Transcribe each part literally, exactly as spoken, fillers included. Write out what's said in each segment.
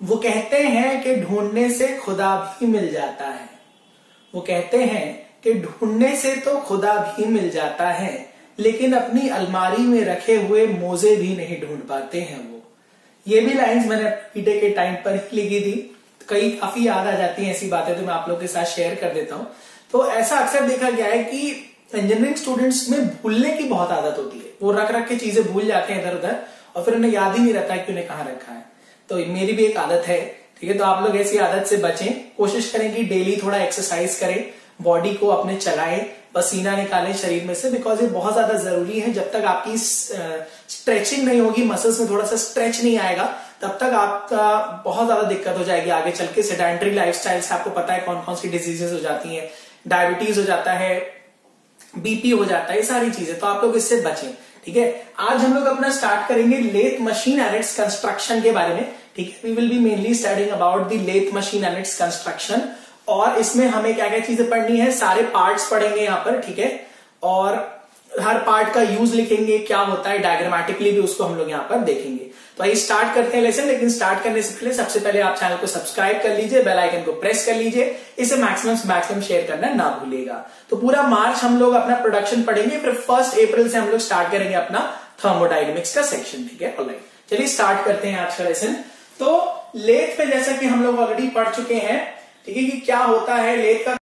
वो कहते हैं कि ढूंढने से खुदा भी मिल जाता है। वो कहते हैं कि ढूंढने से तो खुदा भी मिल जाता है, लेकिन अपनी अलमारी में रखे हुए मोजे भी नहीं ढूंढ पाते हैं वो। ये भी लाइंस मैंने पीटे के टाइम पर ही लिखी थी, कई काफी याद आ जाती हैं ऐसी बातें, तो मैं आप लोगों के साथ शेयर कर देता हूं। तो ऐसा अक्सर देखा गया है कि इंजीनियरिंग स्टूडेंट्स में भूलने की बहुत आदत होती है। वो रख रख के चीजें भूल जाते हैं इधर उधर, और फिर उन्हें याद ही नहीं रहता है कि उन्हें कहाँ रखा है। तो मेरी भी एक आदत है, ठीक है। तो आप लोग ऐसी आदत से बचें, कोशिश करें कि डेली थोड़ा एक्सरसाइज करें, बॉडी को अपने चलाएं, पसीना निकालें शरीर में से, बिकॉज ये बहुत ज्यादा जरूरी है। जब तक आपकी स्ट्रेचिंग नहीं होगी, मसल्स में थोड़ा सा स्ट्रेच नहीं आएगा, तब तक आपका बहुत ज्यादा दिक्कत हो जाएगी आगे चल के। सेडेंटरी लाइफस्टाइल से आपको पता है कौन कौन सी डिजीजेस हो जाती हैं, डायबिटीज हो जाता है, बीपी हो जाता है, ये सारी चीजें। तो आप लोग इससे बचें, ठीक है। आज हम लोग अपना स्टार्ट करेंगे lathe machine and its construction के बारे में, ठीक है। We will be mainly studying about the lathe machine and its construction, और इसमें हमें क्या क्या चीजें पढ़नी है, सारे पार्ट्स पढ़ेंगे यहाँ पर, ठीक है। और हर पार्ट का यूज लिखेंगे, क्या होता है, डायग्रामेटिकली भी उसको हम लोग यहाँ पर देखेंगे। तो आइए स्टार्ट करते हैं लेसन। लेकिन स्टार्ट करने से पहले सबसे पहले आप चैनल को सब्सक्राइब कर लीजिए, बेल आइकन को प्रेस कर लीजिए, इसे मैक्सिमम मैक्सिमम शेयर करना ना भूलिएगा। तो पूरा मार्च हम लोग अपना प्रोडक्शन पढ़ेंगे, फिर फर्स्ट अप्रैल से हम लोग स्टार्ट करेंगे अपना थर्मोडायनेमिक्स का सेक्शन, ठीक है। ऑलराइट, चलिए स्टार्ट करते हैं आज का लेसन। तो लेथ में जैसा कि हम लोग ऑलरेडी पढ़ चुके हैं, ठीक है, कि क्या होता है लेथ का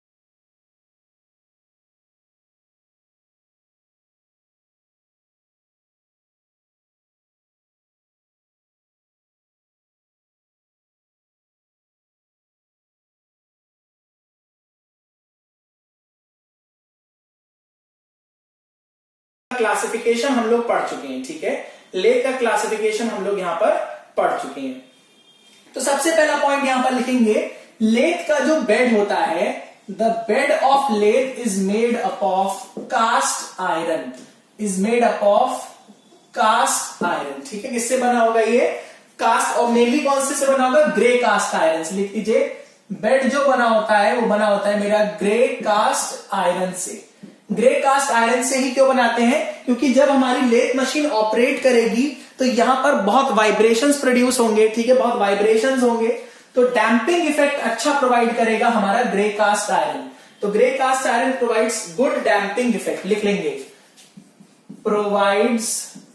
क्लासिफिकेशन हम लोग पढ़ चुके हैं, ठीक है। लेथ का क्लासिफिकेशन हम लोग यहां पर पढ़ चुके हैं। तो सबसे पहला पॉइंट यहां पर लिखेंगे, लेथ का जो बेड होता है, the bed of lathe is made up of cast iron, is made up of cast iron, ठीक है। किससे बना होगा ये, कास्ट, और मेनली कौन से से बना होगा, ग्रे कास्ट आयरन से। लिख लीजिए, बेड जो बना होता है वो बना होता है मेरा ग्रे कास्ट आयरन से। ग्रे कास्ट आयरन से ही क्यों बनाते हैं, क्योंकि जब हमारी लेथ मशीन ऑपरेट करेगी तो यहां पर बहुत वाइब्रेशंस प्रोड्यूस होंगे, ठीक है, बहुत वाइब्रेशंस होंगे, तो डैम्पिंग इफेक्ट अच्छा प्रोवाइड करेगा हमारा ग्रे कास्ट आयरन। तो grey cast iron provides good damping effect, लिख लेंगे, प्रोवाइड्स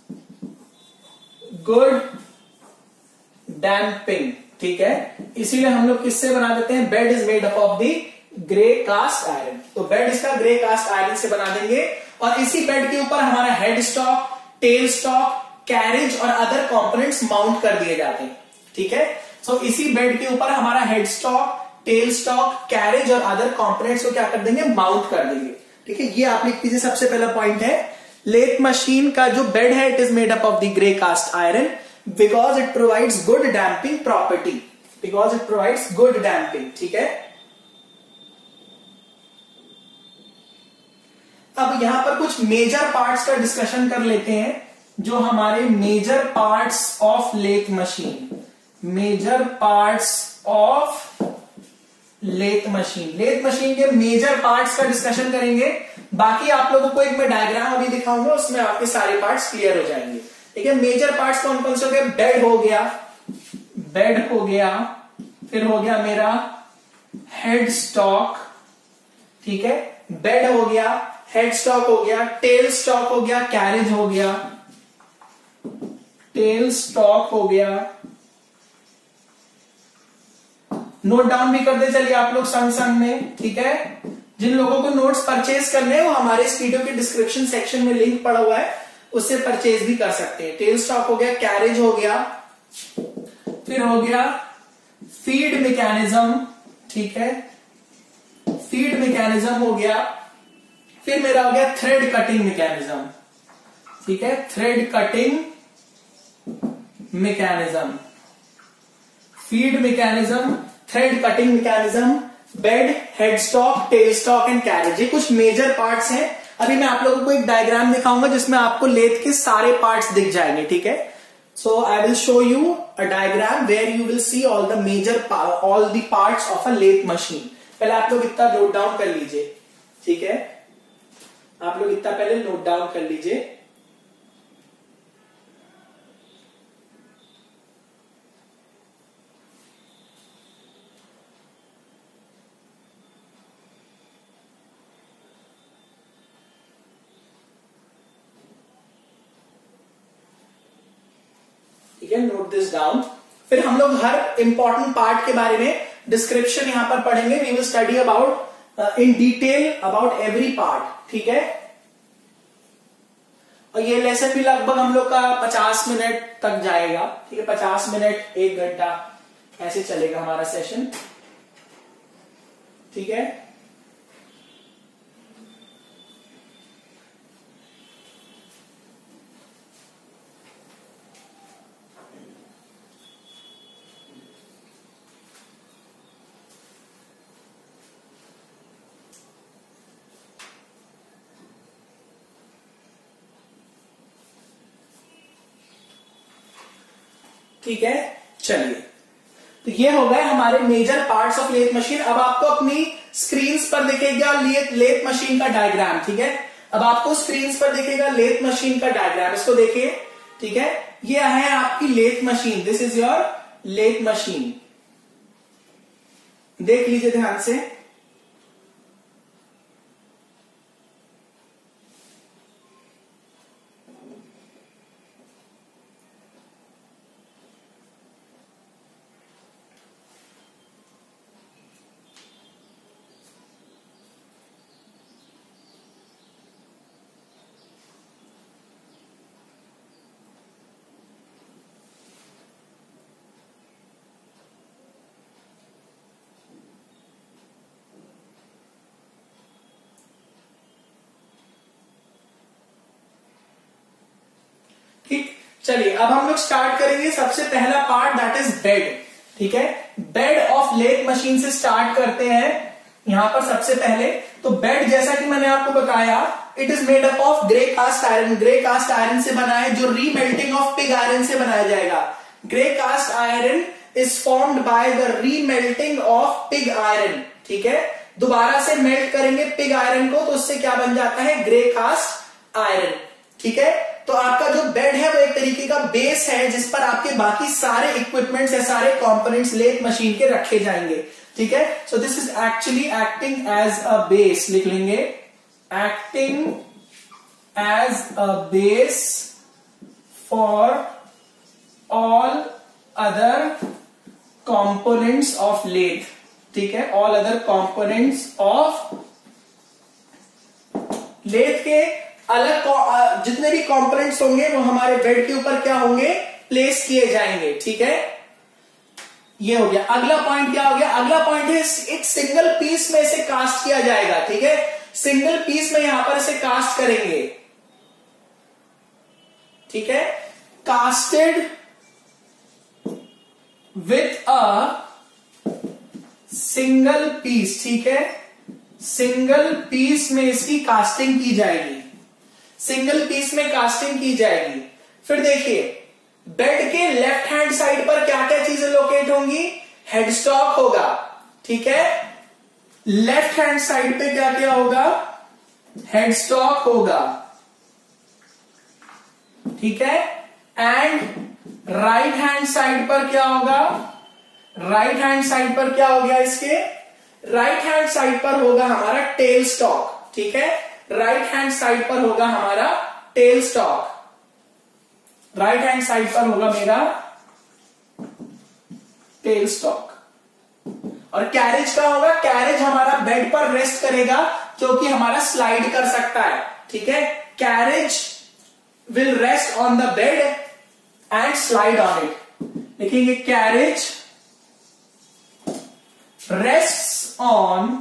गुड डैम्पिंग, ठीक है। इसीलिए हम लोग किससे बना देते हैं, bed is made up of the grey cast iron. तो बेड इसका ग्रे कास्ट आयरन से बना देंगे, और इसी बेड के ऊपर हमारा head stock, tail stock, carriage और अदर कंपोनेंट्स माउंट कर दिए जाते हैं, ठीक है। सो so, इसी बेड के ऊपर हमारा head stock, tail stock, carriage और अदर कंपोनेंट्स को क्या कर देंगे, माउंट कर देंगे, ठीक है। ये आप लिख लीजिए, सबसे पहला पॉइंट है, लेथ मशीन का जो बेड है it is made up of the grey cast iron because it provides good damping property, because it provides good damping, ठीक है। अब यहां पर कुछ मेजर पार्ट्स का डिस्कशन कर लेते हैं, जो हमारे major parts of lathe machine, major parts of lathe machine. Lathe machine के मेजर पार्ट्स का डिस्कशन करेंगे। बाकी आप लोगों को एक मैं डायग्राम अभी दिखाऊंगा, उसमें आपके सारे पार्ट्स क्लियर हो जाएंगे, ठीक है। मेजर पार्ट्स कौन कौन से हो गए, बेड हो गया, बेड हो गया, फिर हो गया मेरा हेड स्टॉक, ठीक है, बेड हो गया, हेड स्टॉक हो गया, टेल स्टॉक हो गया, कैरेज हो गया, टेल स्टॉक हो गया। नोट डाउन भी करते चलिए आप लोग संग संग में, ठीक है। जिन लोगों को नोट्स परचेज करने हैं वो हमारे इस वीडियो के डिस्क्रिप्शन सेक्शन में लिंक पड़ा हुआ है, उससे परचेज भी कर सकते हैं। टेल स्टॉक हो गया, कैरेज हो गया, फिर हो गया फीड मैकेनिज्म, ठीक है, फीड मैकेनिज्म हो गया, फिर मेरा हो गया थ्रेड कटिंग मैकेनिज्म, ठीक है, thread cutting mechanism, feed mechanism, thread cutting mechanism, bed, head stock, tail stock and carriage, ये कुछ मेजर पार्ट्स हैं। अभी मैं आप लोगों को एक डायग्राम दिखाऊंगा जिसमें आपको लेथ के सारे पार्ट्स दिख जाएंगे, ठीक है। So I will show you a diagram where you will see all the major all the parts of a lathe machine. पहले आप लोग इतना नोट डाउन कर लीजिए, ठीक है, आप लोग इतना पहले नोट डाउन कर लीजिए। ठीक है, नोट दिस डाउन। फिर हम लोग हर इंपॉर्टेंट पार्ट के बारे में डिस्क्रिप्शन यहां पर पढ़ेंगे। We will study about in detail about every part, ठीक है। और ये लेसन भी लगभग हम लोग का पचास मिनट तक जाएगा, ठीक है, पचास मिनट एक घंटा ऐसे चलेगा हमारा सेशन, ठीक है। ठीक है, चलिए, तो ये हो गए हमारे major parts of lathe machine. अब आपको अपनी स्क्रीन पर दिखेगा लेथ लेथ मशीन का डायग्राम, ठीक है। अब आपको स्क्रीन पर दिखेगा लेथ मशीन का डायग्राम, इसको देखिए, ठीक है। ये है आपकी lathe machine, this is your lathe machine, देख लीजिए ध्यान से। ठीक, चलिए अब हम लोग स्टार्ट करेंगे। सबसे पहला पार्ट दैट इज बेड, ठीक है। बेड ऑफ लेथ मशीन से स्टार्ट करते हैं यहां पर सबसे पहले। तो बेड जैसा कि मैंने आपको बताया, it is made up of grey cast iron. Grey cast iron से बना है, जो रीमेल्टिंग ऑफ पिग आयरन से बनाया जाएगा। Grey cast iron is formed by the remelting of pig iron, ठीक है। दोबारा से मेल्ट करेंगे पिग आयरन को, तो उससे क्या बन जाता है, ग्रे कास्ट आयरन, ठीक है। तो आपका जो बेड है वो एक तरीके का बेस है, जिस पर आपके बाकी सारे इक्विपमेंट्स या सारे कंपोनेंट्स लेथ मशीन के रखे जाएंगे, ठीक है। So this is actually acting as a base, लिख लेंगे, acting as a base for all other components of lathe, ठीक है। All other components of lathe के अलग जितने भी कंपोनेंट्स होंगे वो हमारे बेड के ऊपर क्या होंगे, प्लेस किए जाएंगे, ठीक है। ये हो गया। अगला पॉइंट क्या हो गया, अगला पॉइंट है एक सिंगल पीस में इसे कास्ट किया जाएगा, ठीक है। सिंगल पीस में यहां पर इसे कास्ट करेंगे, ठीक है। Casted with a single piece, ठीक है। सिंगल पीस में इसकी कास्टिंग की जाएगी, सिंगल पीस में कास्टिंग की जाएगी। फिर देखिए, बेड के लेफ्ट हैंड साइड पर क्या क्या चीजें लोकेट होंगी, हेडस्टॉक होगा, ठीक है। लेफ्ट हैंड साइड पे क्या क्या होगा, हेडस्टॉक होगा, ठीक है। एंड राइट हैंड साइड पर क्या होगा, राइट हैंड साइड पर क्या हो गया, इसके राइट हैंड साइड पर होगा हमारा टेल स्टॉक, ठीक है। राइट हैंड साइड पर होगा हमारा tail stock, right hand side पर होगा मेरा टेल स्टॉक। और कैरेज का होगा, कैरेज हमारा बेड पर रेस्ट करेगा, जो कि हमारा स्लाइड कर सकता है, ठीक है। Carriage will rest on the bed and slide on it. लिखेंगे carriage rest on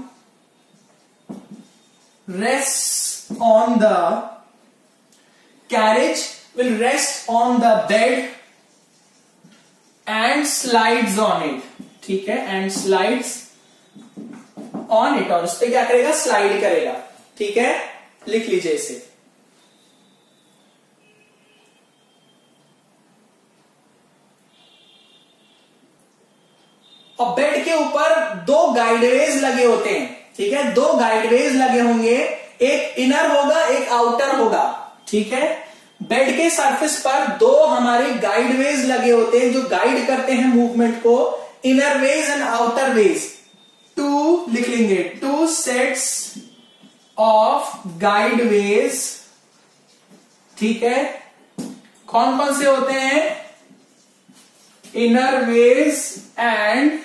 rests on the carriage will rest on the bed and slides on it, ठीक है। and slides on it, और उस पर क्या करेगा, स्लाइड करेगा, ठीक है। लिख लीजिए इसे। और बेड के ऊपर दो गाइडवेज लगे होते हैं, ठीक है। दो गाइडवेज लगे होंगे, एक इनर होगा एक आउटर होगा, ठीक है। बेड के सरफेस पर दो हमारे गाइडवेज लगे होते हैं, जो गाइड करते हैं मूवमेंट को, inner ways and outer ways. Two लिख लेंगे, टू सेट्स ऑफ गाइडवेज, ठीक है। कौन कौन से होते हैं, inner ways and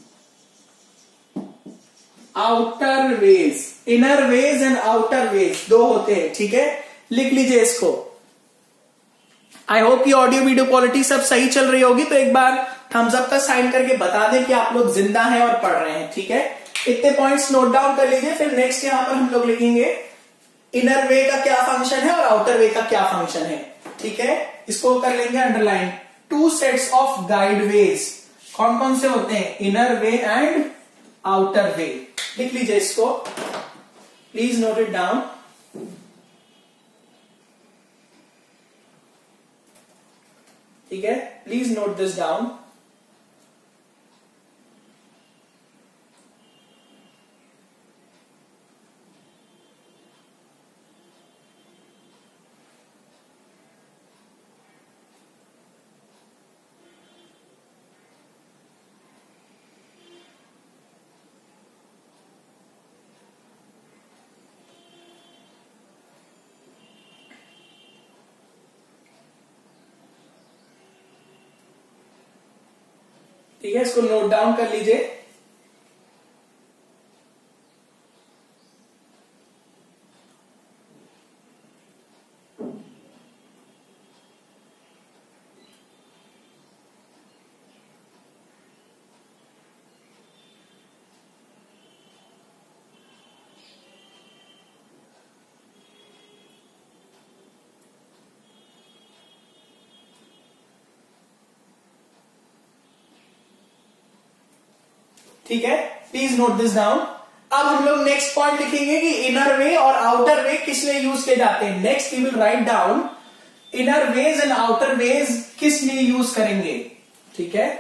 outer ways, inner ways and outer ways दो होते हैं, ठीक है। लिख लीजिए इसको। आई होप कि ऑडियो वीडियो क्वालिटी सब सही चल रही होगी, तो एक बार थम्स अप का साइन करके बता दें कि आप लोग जिंदा हैं और पढ़ रहे हैं, ठीक है। इतने पॉइंट्स नोट डाउन कर लीजिए। फिर नेक्स्ट यहां पर हम लोग लिखेंगे इनर वे का क्या फंक्शन है और आउटर वे का क्या फंक्शन है, ठीक है। इसको कर लेंगे underline. Two sets of guide ways कौन कौन से होते हैं, inner way and outer way. लिख लीजिए इसको, प्लीज नोट इट डाउन। ठीक है, प्लीज नोट दिस डाउन। ठीक है, इसको नोट डाउन कर लीजिए। ठीक है, प्लीज नोट दिस डाउन। अब हम लोग नेक्स्ट पॉइंट लिखेंगे कि इनर वे और आउटर वे किस लिए यूज किए जाते हैं। Next we will write down inner ways and outer ways किस लिए यूज करेंगे, ठीक है।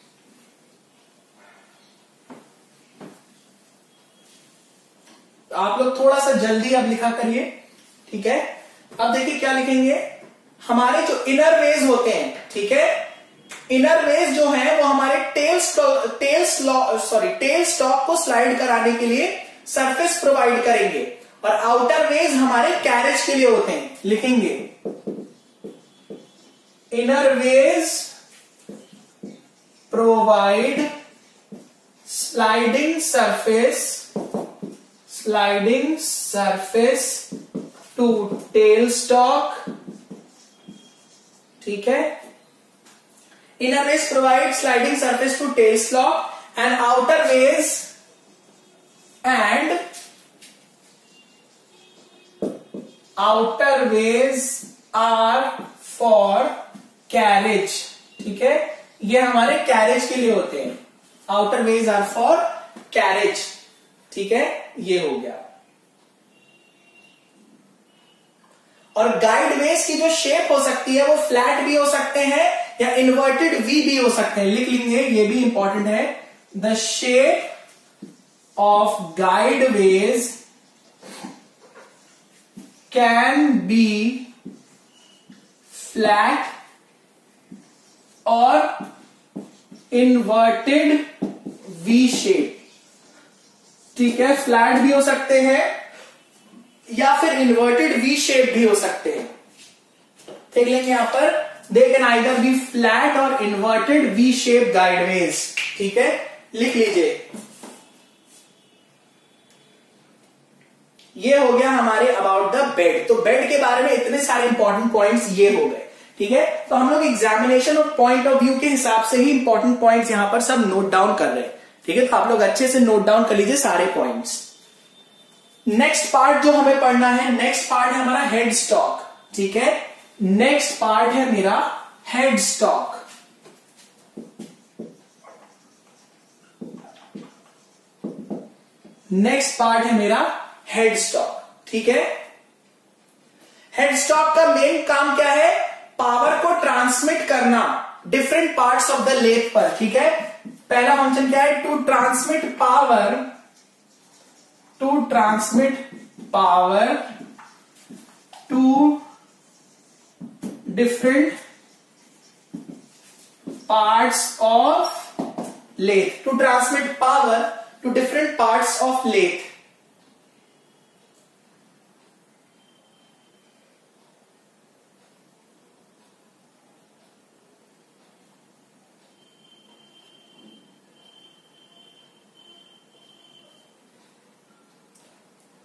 तो आप लोग थोड़ा सा जल्दी अब लिखा करिए, ठीक है। अब देखिए क्या लिखेंगे, हमारे जो इनर वेज होते हैं, ठीक है, इनर वेज जो है वो हमारे tail tail sorry tail stock को स्लाइड कराने के लिए सरफेस प्रोवाइड करेंगे, और आउटर वेज हमारे कैरेज के लिए होते हैं। लिखेंगे inner ways provide sliding surface sliding surface to tail stock, ठीक है। Inner ways provide sliding surface to tail stalk, and outer ways and outer ways are for carriage, ठीक है। ये हमारे कैरेज के लिए होते हैं। Outer ways are for carriage, ठीक है, ये हो गया। और गाइड वेज की जो शेप हो सकती है वो फ्लैट भी हो सकते हैं या इन्वर्टेड वी भी हो सकते हैं। लिख लेंगे, ये भी इंपॉर्टेंट है। The shape of guide ways can be flat or inverted V shape, ठीक है। फ्लैट भी हो सकते हैं या फिर इन्वर्टेड वी शेप भी हो सकते हैं। देख लेंगे यहां पर, they can either be flat or inverted V shape guideways, ठीक है। लिख लीजिए, ये हो गया हमारे अबाउट द बेड। तो बेड के बारे में इतने सारे इंपॉर्टेंट पॉइंट्स ये हो गए, ठीक है। तो हम लोग एग्जामिनेशन और पॉइंट ऑफ व्यू के हिसाब से ही इंपॉर्टेंट पॉइंट्स यहां पर सब नोट डाउन कर रहे हैं, ठीक है। तो आप लोग अच्छे से नोट डाउन कर लीजिए सारे पॉइंट्स। नेक्स्ट पार्ट जो हमें पढ़ना है, नेक्स्ट पार्ट है हमारा हेड स्टॉक, ठीक है। नेक्स्ट पार्ट है मेरा हेड स्टॉक। नेक्स्ट पार्ट है मेरा हेड स्टॉक, ठीक है। हेड स्टॉक का मेन काम क्या है, पावर को ट्रांसमिट करना different parts of the leg पर, ठीक है। पहला फंक्शन क्या है, to transmit power to transmit power to different parts of leg, to transmit power to different parts of leg.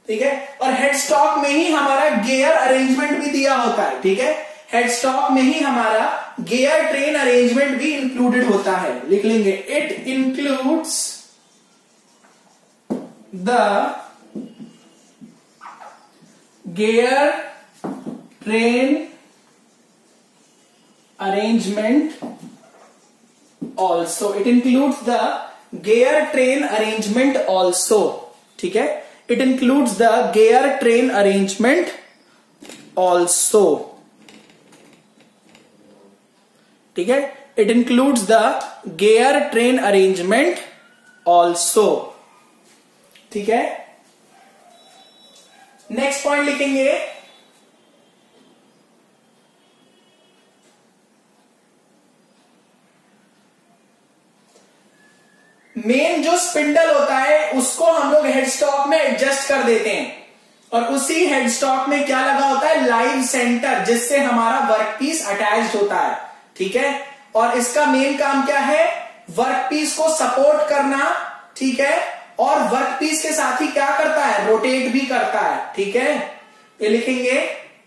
ठीक है। और हेड स्टॉक में ही हमारा गियर अरेंजमेंट भी दिया होता है, ठीक है। हेड स्टॉक में ही हमारा गियर ट्रेन अरेंजमेंट भी इंक्लूडेड होता है, लिख लेंगे it includes the gear train arrangement also, it includes the gear train arrangement also, ठीक है। It includes the gear train arrangement also, ठीक है। It includes the gear train arrangement also, ठीक है। नेक्स्ट पॉइंट लिखेंगे मेन जो spindle होता है उसको हम लोग हेड स्टॉक में एडजस्ट कर देते हैं, और उसी हेड स्टॉक में क्या लगा होता है, लाइव सेंटर, जिससे हमारा वर्कपीस अटैच्ड होता है, ठीक है। और इसका मेन काम क्या है, वर्कपीस को सपोर्ट करना, ठीक है। और वर्कपीस के साथ ही क्या करता है, रोटेट भी करता है, ठीक है। ये लिखेंगे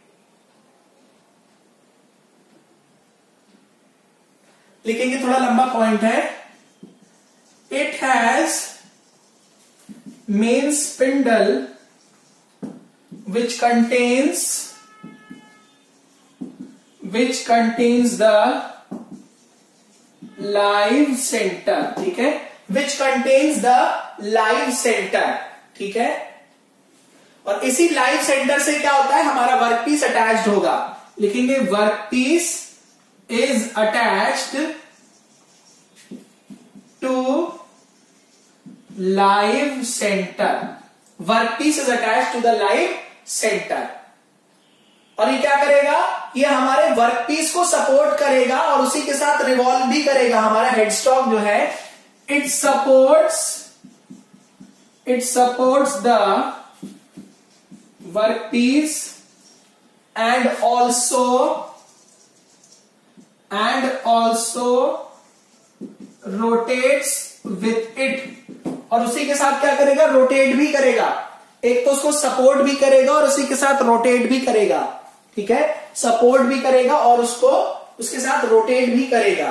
लिखेंगे थोड़ा लंबा पॉइंट है। It has main spindle which contains which contains the live center, ठीक है। Which contains the live center, ठीक है। और इसी लाइव सेंटर से क्या होता है, हमारा वर्कपीस अटैच्ड होगा, लिखेंगे workpiece is attached to live centre, workpiece is attached to the live centre. और ये क्या करेगा, ये हमारे वर्कपीस को सपोर्ट करेगा और उसी के साथ रिवॉल्व भी करेगा। हमारा हेडस्टॉक जो है it supports it supports the workpiece and also and also rotates with it, और उसी के साथ क्या करेगा, रोटेट भी करेगा। एक तो उसको सपोर्ट भी करेगा और उसी के साथ रोटेट भी करेगा, ठीक है। सपोर्ट भी करेगा और उसको उसके साथ रोटेट भी करेगा,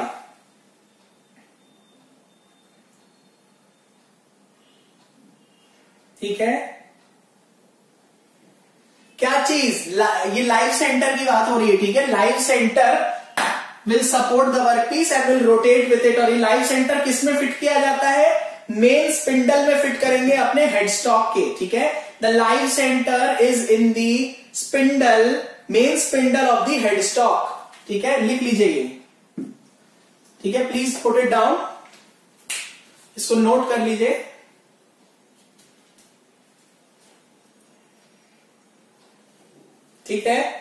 ठीक है। क्या चीज, ये लाइव सेंटर की बात हो रही है, ठीक है। Live centre will support the workpiece and will rotate with it. और ये लाइव सेंटर किस में फिट किया जाता है, मेन स्पिंडल में फिट करेंगे अपने हेडस्टॉक के, ठीक है। The live centre is in the spindle, main spindle of the headstock, ठीक है। लिख लीजिए ये, ठीक है। प्लीज पुट इट डाउन, इसको नोट कर लीजिए, ठीक है।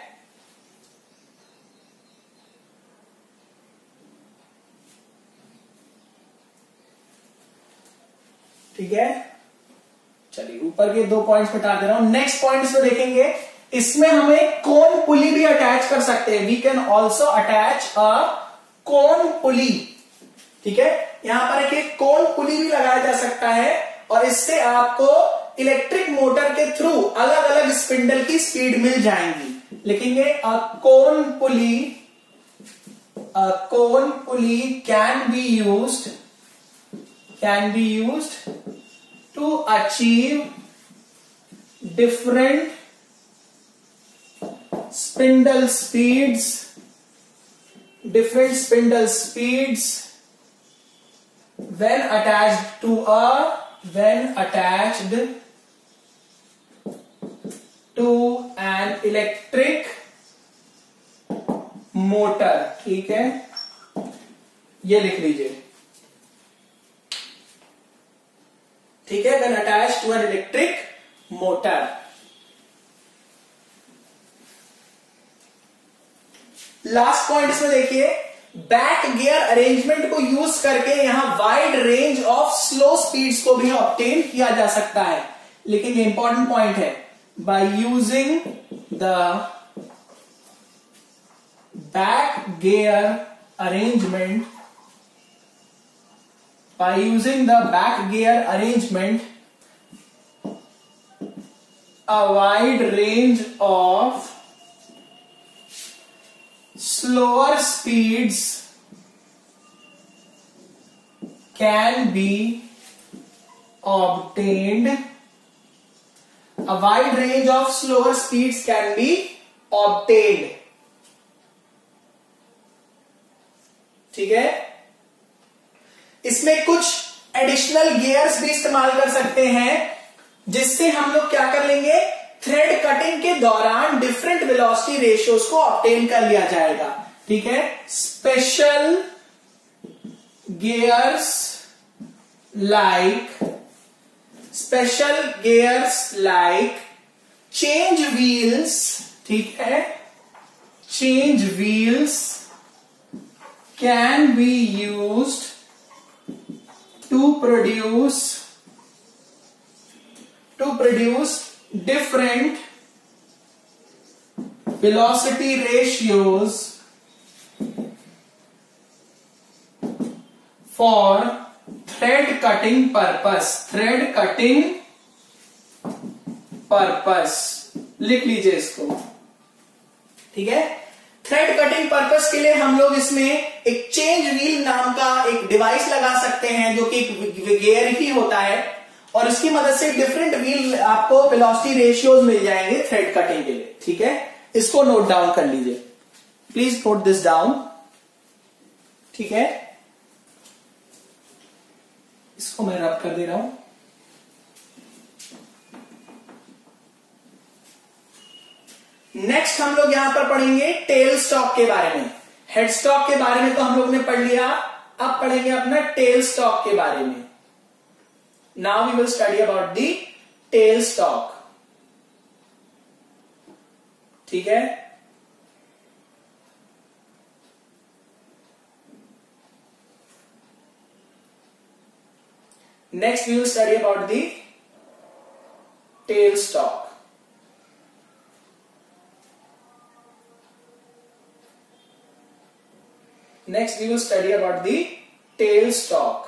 ठीक है, चलिए ऊपर के दो पॉइंट्स बता दे रहा हूं। नेक्स्ट पॉइंट इसमें देखेंगे, इसमें हमें कोन पुली भी अटैच कर सकते हैं। We can also attach a cone pulley, ठीक है। यहां पर एक कोन पुली भी लगाया जा सकता है और इससे आपको इलेक्ट्रिक मोटर के थ्रू अलग अलग स्पिंडल की स्पीड मिल जाएंगी। लिखेंगे a cone pulley a cone pulley can be used can be used to achieve different spindle speeds different spindle speeds when attached to a when attached to an electric motor, ठीक है। ये लिख लीजिए, ठीक है। when attached to an electric motor। Last point इसमें देखिए, back gear arrangement को यूज करके यहां wide range of slow speeds को भी ऑब्टेन किया जा सकता है। लेकिन ये इंपॉर्टेंट पॉइंट है, by using the back gear arrangement by using the back gear arrangement a wide range of slower speeds can be obtained. A wide range of slower speeds can be obtained. ठीक है, इसमें कुछ additional gears भी इस्तेमाल कर सकते हैं, जिससे हम लोग क्या कर लेंगे, थ्रेड कटिंग के दौरान डिफरेंट वेलोसिटी रेशियोज को ऑब्टेन कर लिया जाएगा. ठीक है, special gears like special gears like change wheels. ठीक है, change wheels can be used to produce to produce different velocity ratios for thread cutting purpose. thread cutting purpose लिख लीजिए इसको. ठीक है, थ्रेड कटिंग पर्पस के लिए हम लोग इसमें एक चेंज व्हील नाम का एक डिवाइस लगा सकते हैं, जो कि एक गियर ही होता है, और इसकी मदद से डिफरेंट व्हील आपको वेलोसिटी रेशियोज मिल जाएंगे थ्रेड कटिंग के लिए. ठीक है, इसको नोट डाउन कर लीजिए, प्लीज नोट दिस डाउन. ठीक है, इसको मैं रब कर दे रहा हूं. नेक्स्ट हम लोग यहां पर पढ़ेंगे टेल स्टॉक के बारे में. हेड स्टॉक के बारे में तो हम लोग ने पढ़ लिया, अब पढ़ेंगे अपना टेल स्टॉक के बारे में. Now we will study about the tail stock. ठीक है, next we will study about the tail stock. Next we will study about the tail stalk.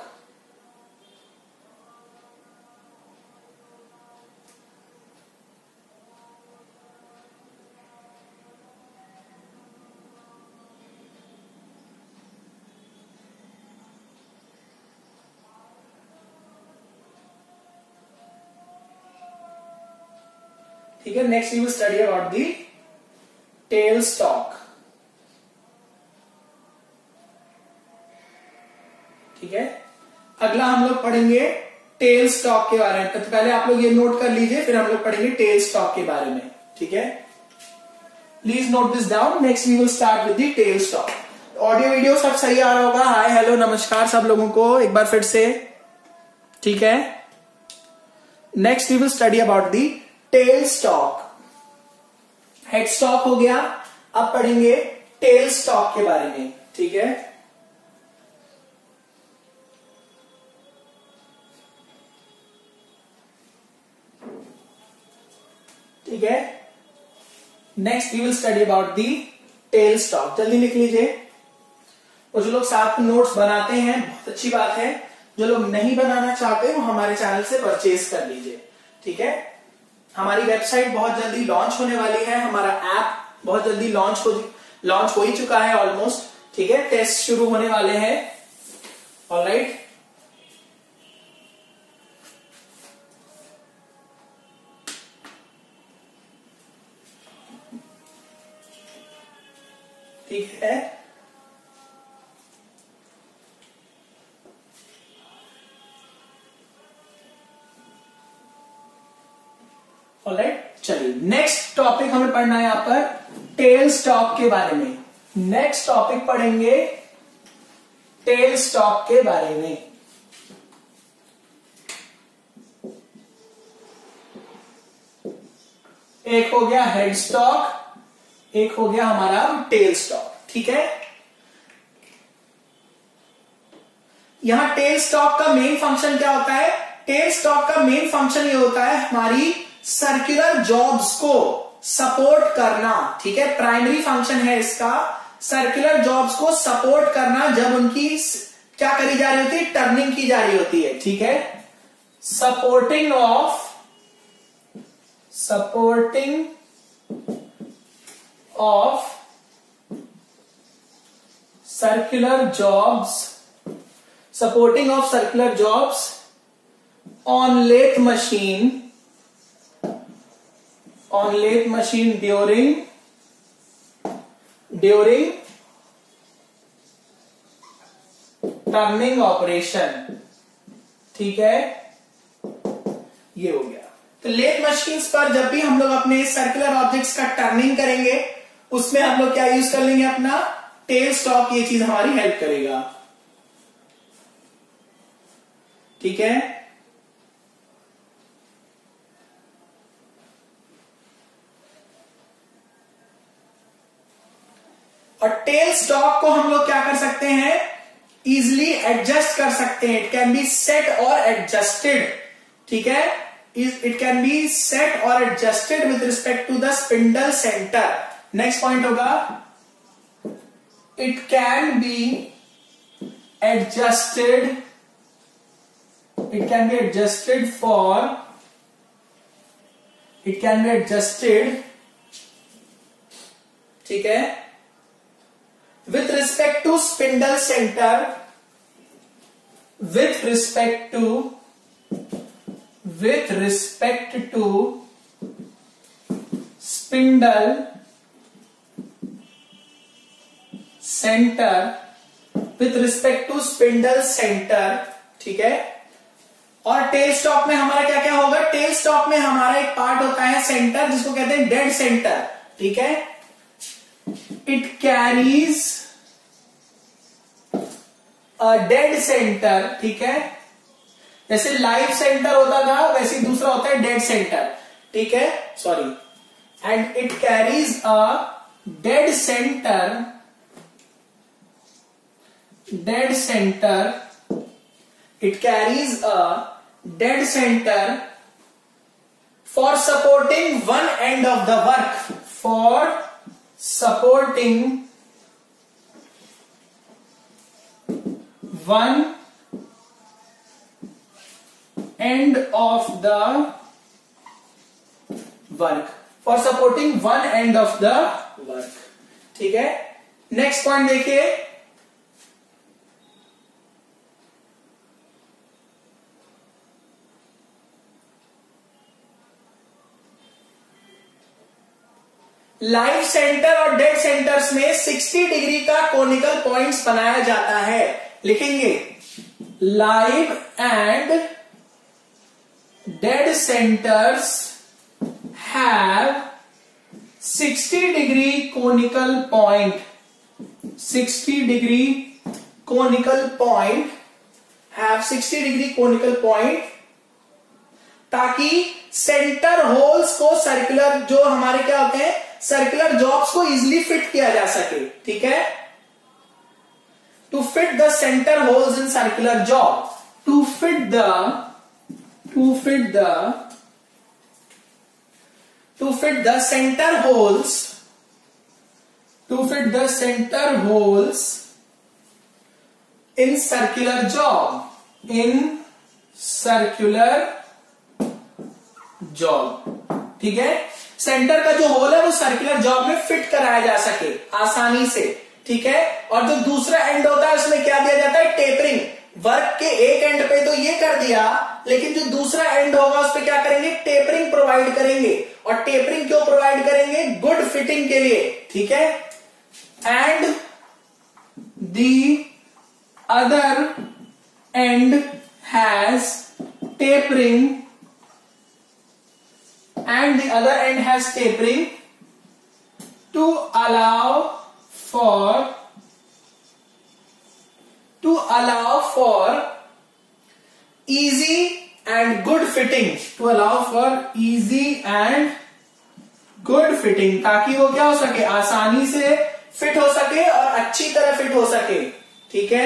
ठीक है, next we will study about the tail stalk. ठीक है, अगला हम लोग पढ़ेंगे टेल स्टॉक के बारे में. तो पहले आप लोग ये नोट कर लीजिए, फिर हम लोग पढ़ेंगे टेल स्टॉक के बारे में. ठीक है, please note this down. Next we will start with the tail stock. Audio video सब सही आ रहा होगा. हाय हेलो नमस्कार सब लोगों को एक बार फिर से. ठीक है, next we will study about the tail stock. Head stock हो गया, अब पढ़ेंगे टेल स्टॉक के बारे में. ठीक है, ठीक है, next we will study about the tail stock. जल्दी लिख लीजिए, और जो लोग साथ में नोट्स बनाते हैं बहुत अच्छी बात है, जो लोग नहीं बनाना चाहते वो हमारे चैनल से परचेज कर लीजिए. ठीक है, हमारी वेबसाइट बहुत जल्दी लॉन्च होने वाली है, हमारा ऐप बहुत जल्दी लॉन्च हो लॉन्च हो ही चुका है ऑलमोस्ट. ठीक है, टेस्ट शुरू होने वाले हैं. ऑलराइट, ठीक है, ऑलराइट. चलिए नेक्स्ट टॉपिक हमें पढ़ना है यहां पर टेल स्टॉक के बारे में. नेक्स्ट टॉपिक पढ़ेंगे टेल स्टॉक के बारे में. एक हो गया हेड स्टॉक, एक हो गया हमारा टेल स्टॉक. ठीक है, यहां टेल स्टॉक का मेन फंक्शन क्या होता है? टेल स्टॉक का मेन फंक्शन ये होता है हमारी सर्कुलर जॉब्स को सपोर्ट करना. ठीक है, प्राइमरी फंक्शन है इसका सर्कुलर जॉब्स को सपोर्ट करना, जब उनकी क्या करी जा रही होती है, टर्निंग की जा रही होती है. ठीक है, supporting of supporting of circular jobs supporting of circular jobs on lathe machine on lathe machine during during turning operation. ठीक है, ये हो गया। तो लेथ मशीन्स पर जब भी हम लोग अपने सर्कुलर ऑब्जेक्ट्स का टर्निंग करेंगे उसमें हम लोग क्या यूज कर लेंगे, अपना टेल स्टॉक। ये चीज हमारी हेल्प करेगा। ठीक है, और टेल स्टॉक को हम लोग क्या कर सकते हैं, इजिली एडजस्ट कर सकते हैं। इट कैन बी सेट और एडजस्टेड। ठीक है, इट कैन बी सेट और adjusted with respect to the spindle centre. Next point होगा, it can be adjusted it can be adjusted for it can be adjusted ठीक है, with respect to spindle center with respect to with respect to spindle center with respect to spindle center। ठीक है, और tell stock में हमारा क्या क्या होगा, टेल स्टॉक में हमारा एक पार्ट होता है सेंटर जिसको कहते हैं डेड सेंटर। ठीक है, it carries a dead center। ठीक है, जैसे लाइव सेंटर होता था वैसे दूसरा होता है डेड सेंटर। ठीक है, sorry, and it carries a dead centre dead centre it carries a dead centre for supporting one end of the work for supporting one end of the work for supporting one end of the work। ठीक है, next point देखिए, live centre और dead centres में साठ degree का conical points बनाया जाता है। लिखेंगे, live and dead centres have साठ डिग्री कोनिकल पॉइंट साठ डिग्री कोनिकल पॉइंट हैव साठ डिग्री कोनिकल पॉइंट ताकि सेंटर होल्स को सर्कुलर जो हमारे क्या होते हैं सर्कुलर जॉब्स को इजिली फिट किया जा सके। ठीक है, to fit the centre holes in circular job to fit the to fit the to fit the centre holes to fit the centre holes in circular job in circular job. ठीक है, centre का जो whole है वो circular job में fit कराया जा सके आसानी से। ठीक है, और जो दूसरा एंड होता है उसमें क्या दिया जाता है, टेपरिंग। वर्क के एक एंड पे तो ये कर दिया, लेकिन जो दूसरा एंड होगा उस पर क्या करेंगे, टेपरिंग प्रोवाइड करेंगे। और टेपरिंग क्यों प्रोवाइड करेंगे, गुड फिटिंग के लिए। ठीक है, and the other end has tapering and the other end has tapering to allow for to allow for easy and good fitting to allow for easy and good fitting ताकि वो क्या हो सके, आसानी से फिट हो सके और अच्छी तरह फिट हो सके। ठीक है,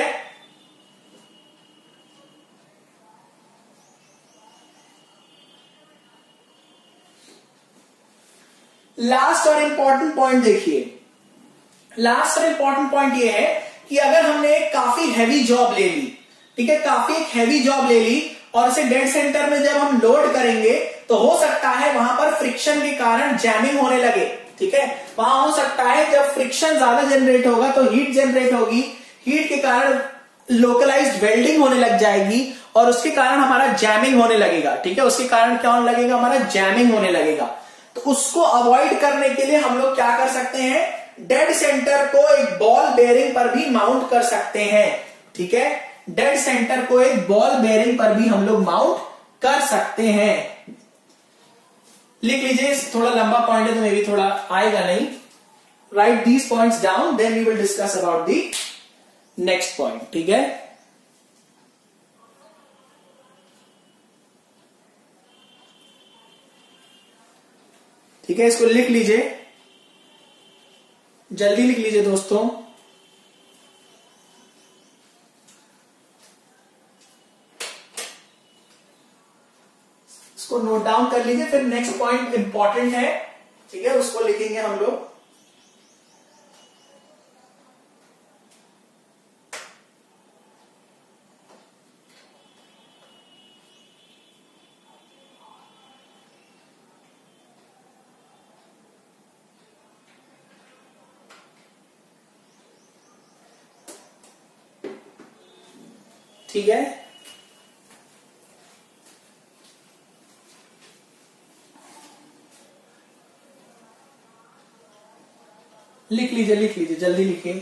लास्ट और इंपॉर्टेंट पॉइंट देखिए, लास्ट और इंपॉर्टेंट पॉइंट ये है कि अगर हमने एक काफी हैवी जॉब ले ली, ठीक है, काफी एक हैवी जॉब ले ली और इसे डेड सेंटर में जब हम लोड करेंगे तो हो सकता है वहां पर फ्रिक्शन के कारण जैमिंग होने लगे, ठीक है। वहां हो सकता है जब फ्रिक्शन ज्यादा जनरेट होगा तो हीट जनरेट होगी, हीट के कारण लोकलाइज्ड वेल्डिंग होने लग जाएगी और उसके कारण हमारा जैमिंग होने लगेगा, ठीक है। उसके कारण क्या होने लगेगा, हमारा जैमिंग होने लगेगा। तो उसको अवॉइड करने के लिए हम लोग क्या कर सकते हैं, डेड सेंटर को एक बॉल बेयरिंग पर भी माउंट कर सकते हैं, ठीक है। डेड सेंटर को एक बॉल बेयरिंग पर भी हम लोग माउंट कर सकते हैं। लिख लीजिए, थोड़ा लंबा पॉइंट है तो मे भी थोड़ा आएगा नहीं। Write these points down, then we will discuss about the next point, ठीक है। ठीक है, इसको लिख लीजिए, जल्दी लिख लीजिए दोस्तों। इसको नोट डाउन कर लीजिए, फिर नेक्स्ट पॉइंट इंपॉर्टेंट है, ठीक है, उसको लिखेंगे हम लोग। ठीक है, लिख लीजिए लिख लीजिए जल्दी लिखिए।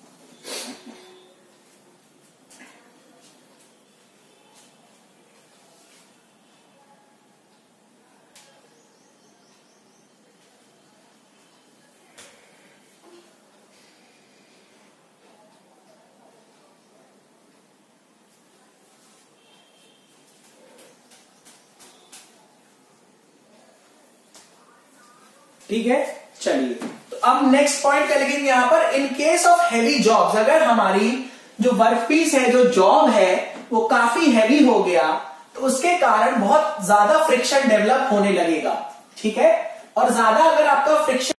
ठीक है, चलिए तो अब नेक्स्ट पॉइंट क्या लिखेंगे यहां पर, in case of heavy jobs, अगर हमारी जो वर्कपीस है, जो जॉब है वो काफी हैवी हो गया तो उसके कारण बहुत ज्यादा फ्रिक्शन डेवलप होने लगेगा, ठीक है। और ज्यादा अगर आपका फ्रिक्शन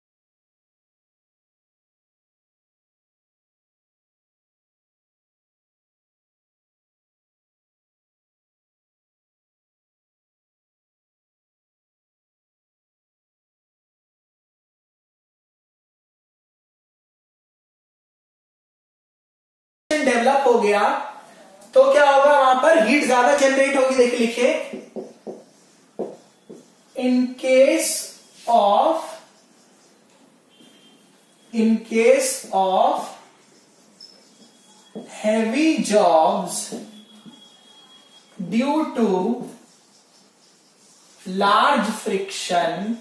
डेवलप हो गया तो क्या होगा, वहां पर हीट ज्यादा जनरेट होगी। देखिए लिखिए, in case of in case of heavy jobs due to large friction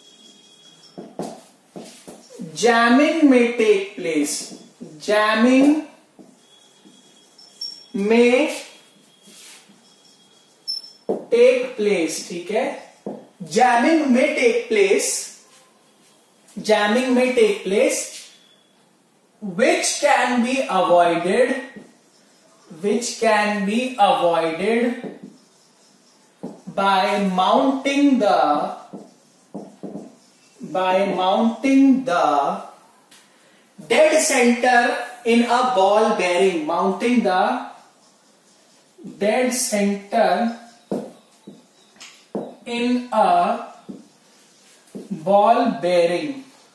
jamming may take place, jamming may take place, ठीक है। Jamming may take place, jamming may take place which can be avoided, which can be avoided by mounting the by mounting the dead center in a ball bearing, mounting the dead center in a ball bearing,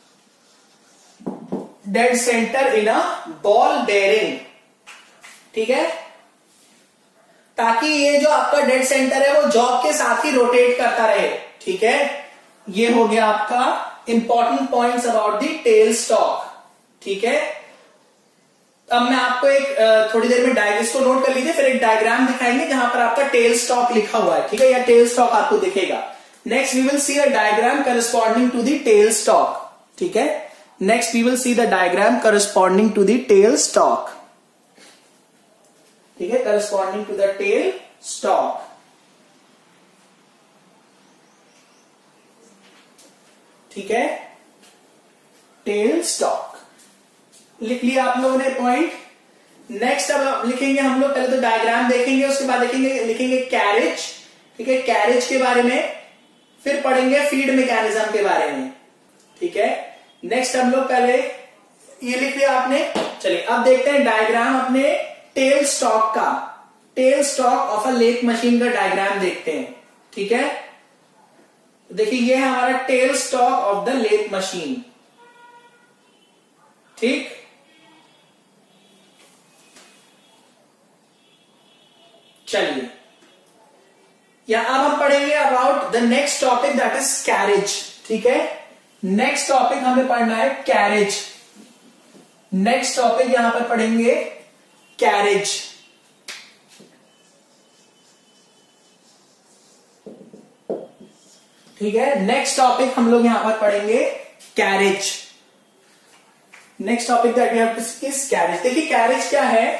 dead center in a ball bearing, ठीक है। ताकि ये जो आपका dead centre है वो job के साथ ही रोटेट करता रहे, ठीक है। ये हो गया आपका important points about the tail stock, ठीक है। अब मैं आपको एक थोड़ी देर में डायग्राम को नोट कर लीजिए, फिर एक डायग्राम दिखाएंगे जहां पर आपका टेल स्टॉक लिखा हुआ है, ठीक है, या टेल स्टॉक आपको दिखेगा। Next we will see a diagram corresponding to the tail stock, ठीक है। Next we will see the diagram corresponding to the tail stock, ठीक है, corresponding to the tail stock. ठीक है, टेल स्टॉक लिख लिया आप लोगों ने पॉइंट। नेक्स्ट अब लिखेंगे हम लोग, पहले तो डायग्राम देखेंगे, उसके बाद देखेंगे लिखेंगे कैरेज, ठीक है, कैरेज के बारे में, फिर पढ़ेंगे फीड मैकेनिज्म के बारे में, ठीक है। नेक्स्ट हम लोग पहले ये लिख लिया आपने। चलिए अब देखते हैं डायग्राम अपने टेल स्टॉक का, tail stock of a lathe machine का डायग्राम देखते हैं, ठीक है। देखिए ये है हमारा tail stock of the lathe machine. ठीक, चलिए या अब हम पढ़ेंगे about the next topic that is carriage. ठीक है, नेक्स्ट टॉपिक हमें पढ़ना है कैरेज। नेक्स्ट टॉपिक यहां पर पढ़ेंगे कैरेज। ठीक है, नेक्स्ट टॉपिक हम लोग यहां पर पढ़ेंगे carriage. Next topic that we have to see is carriage. देखिए कैरेज क्या है,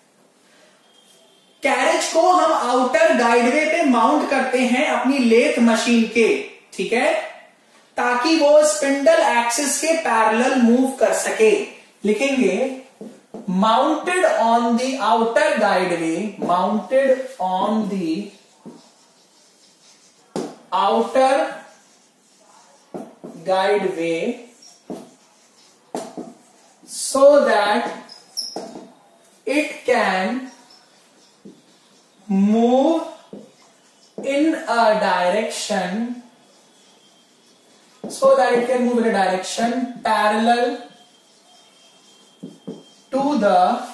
कैरेज को हम आउटर गाइडवे पे माउंट करते हैं अपनी लेथ मशीन के। ठीक है, ताकि वो स्पिंडल एक्सिस के पैरेलल मूव कर सके। लिखेंगे mounted on the outer guideway, mounted on the outer guideway so that it can move in a direction so that it can move in a direction parallel to the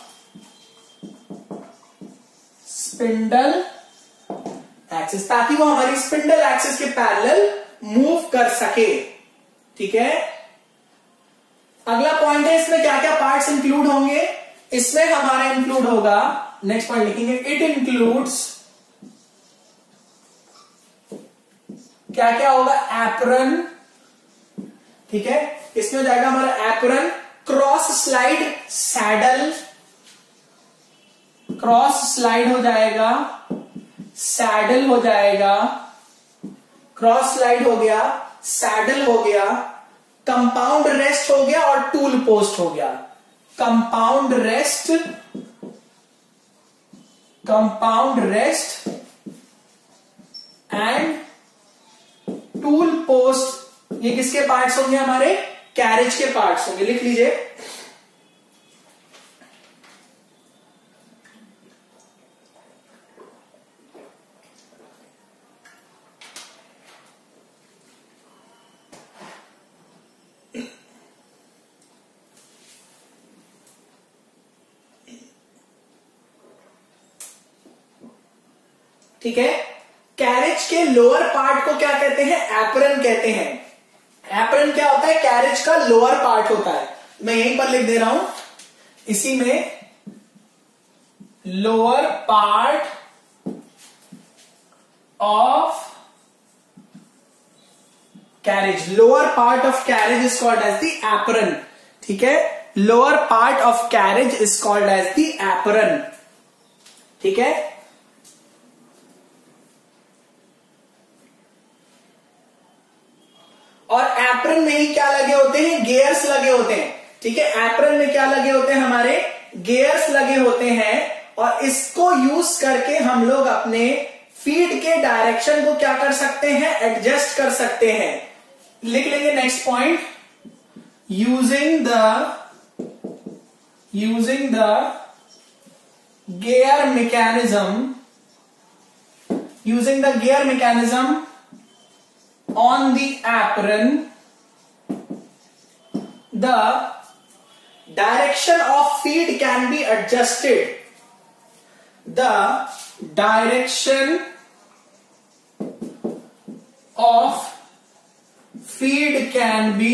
spindle axis, ताकि वो हमारी spindle axis के parallel move कर सके। ठीक है, अगला point है इसमें क्या क्या पार्ट्स इंक्लूड होंगे। इसमें हमारा इंक्लूड होगा, नेक्स्ट पॉइंट लिखेंगे, इट इंक्लूड्स, क्या क्या होगा, एप्रन। ठीक है, इसमें हो जाएगा हमारा apron, cross slide saddle, cross slide हो जाएगा, सैडल हो जाएगा, क्रॉस स्लाइड हो गया, सैडल हो गया, कंपाउंड रेस्ट हो गया और टूल पोस्ट हो गया। Compound rest, compound rest and tool post, ये किसके पार्ट्स होंगे, हमारे कैरेज के पार्ट्स होंगे। लिख लीजिए, ठीक है, कैरेज के लोअर पार्ट को क्या कहते हैं, एप्रन कहते हैं। एप्रन क्या होता है, कैरेज का लोअर पार्ट होता है। मैं यहीं पर लिख दे रहा हूं, इसी में lower part of carriage, lower part of carriage is called as the apron. ठीक है, lower part of carriage is called as the apron. ठीक है, और एप्रन में ही क्या लगे होते हैं, गियर्स लगे होते हैं। ठीक है, एप्रन में क्या लगे होते हैं, हमारे गियर्स लगे होते हैं, और इसको यूज करके हम लोग अपने फीट के डायरेक्शन को क्या कर सकते हैं, एडजस्ट कर सकते हैं। लिख लेंगे next point, using the using the gear mechanism, using the gear mechanism on the apron, the direction of feed can be adjusted. The direction of feed can be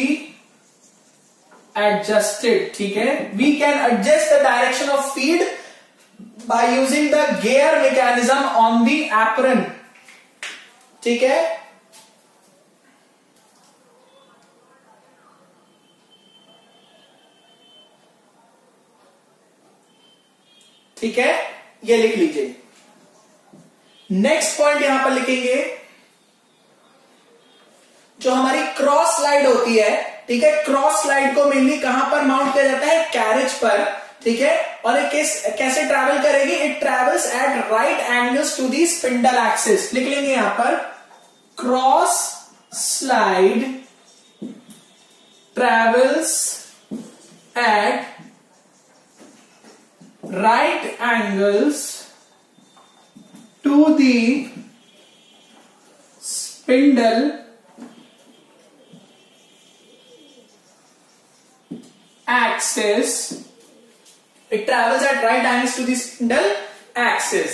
adjusted. ठीक है, we can adjust the direction of feed by using the gear mechanism on the apron. ठीक है, ठीक है, ये लिख लीजिए। Next point यहां पर लिखेंगे, जो हमारी क्रॉस स्लाइड होती है। ठीक है, क्रॉस स्लाइड को मेनली कहां पर माउंट किया जाता है, कैरेज पर। ठीक है, और ये कैसे ट्रैवल करेगी, it travels at right angles to the spindle axis. लिख लेंगे यहां पर, cross slide travels at right angles to the spindle axis, it travels at right angles to the spindle axis.